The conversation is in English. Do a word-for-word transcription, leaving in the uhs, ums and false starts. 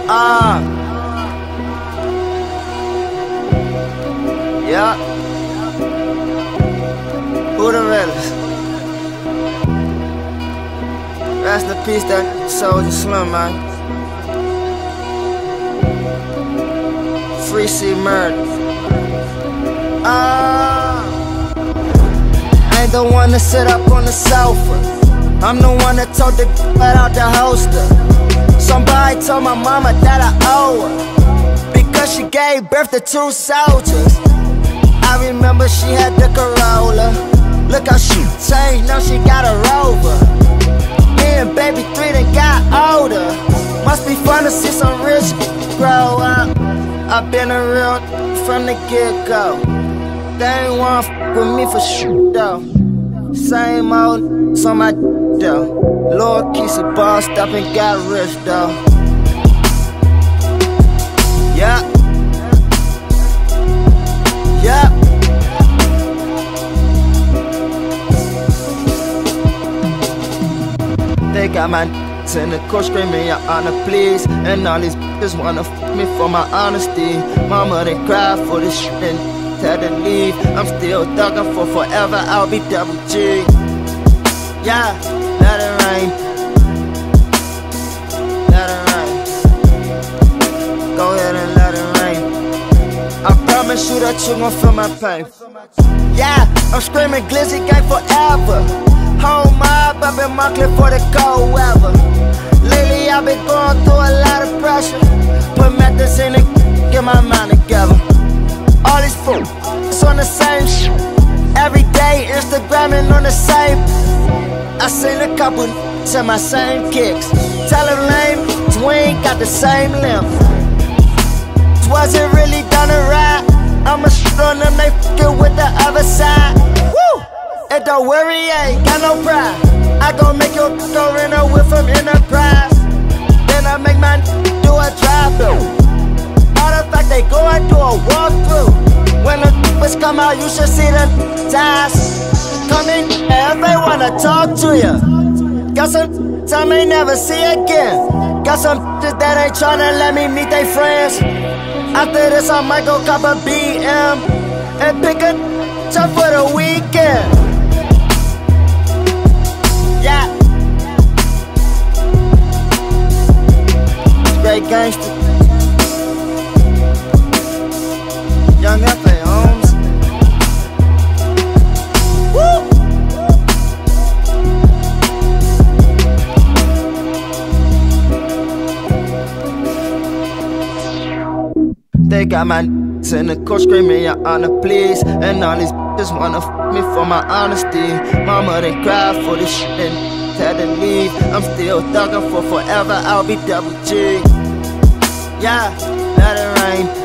Ah, yeah. Who the realest? Rest in peace, that Soulja Slim, man. Free C Murder. Ah, I ain't the one to sit up on the sofa. I'm the one that told the right out the holster. Somebody told my mama that I owe her because she gave birth to two soldiers. I remember she had the Corolla. Look how she changed, now she got a Rover. Me and baby three done got older. Must be fun to see some rich grow up. I've been a real from the get-go. They ain't wanna f with me for sure though. Same old on my though. Lord Kesey bossed up and got rich though. Yeah. Yeah. They got my in the court screaming, your honor please. And all these bitches wanna f me for my honesty. Mama they cry for this shit and tell to leave. I'm still thugging for forever, I'll be double G. Yeah, let it rain. Let it rain. Go ahead and let it rain. I promise you that you gon' feel my pain. Yeah, I'm screaming Glizzy gang forever. Home mob up in my clip for the cold weather. Lately I've been going through a lot of pressure. Put methods in it, get my mind together. All these fools, it's on the same shit. Every day Instagramming on the same. I seen a couple to my same kicks. Tell them lame, we ain't got the same limp. Wasn't really gonna ride. I'ma shit on them, they fucking with the other side. Woo! And don't worry, I ain't got no pride. I gon' make your go in a whip from Enterprise. Then I make my do a drive-thru. Matter of fact, they going through a walkthrough. When the bitches come out, you should see them ties. Come in if they wanna talk to ya. Got some time they never see again. Got some bitches that ain't tryna let me meet they friends. After this, I might go cop a B M and pick a up for the weekend. Yeah. Straight gangster. Young F A Holmes. Woo! They got my in the court screaming, your honor please. And all these bitches wanna f me for my honesty. Mama they cry for this shit and tell to leave. I'm still thugging for forever, I'll be double G. Yeah, let it rain.